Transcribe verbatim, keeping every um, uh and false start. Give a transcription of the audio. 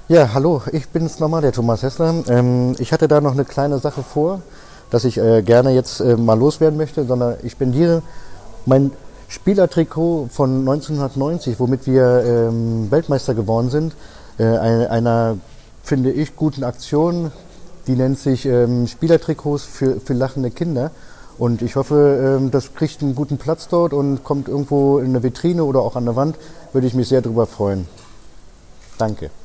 Ja, hallo, ich bin's nochmal, der Thomas Hessler. Ähm, ich hatte da noch eine kleine Sache vor, dass ich äh, gerne jetzt äh, mal loswerden möchte, sondern ich spendiere mein Spielertrikot von neunzehnhundertneunzig, womit wir ähm, Weltmeister geworden sind, äh, einer, einer, finde ich, guten Aktion. Die nennt sich ähm, Spielertrikots für, für lachende Kinder. Und ich hoffe, ähm, das kriegt einen guten Platz dort und kommt irgendwo in eine Vitrine oder auch an der Wand. Würde ich mich sehr darüber freuen. Danke.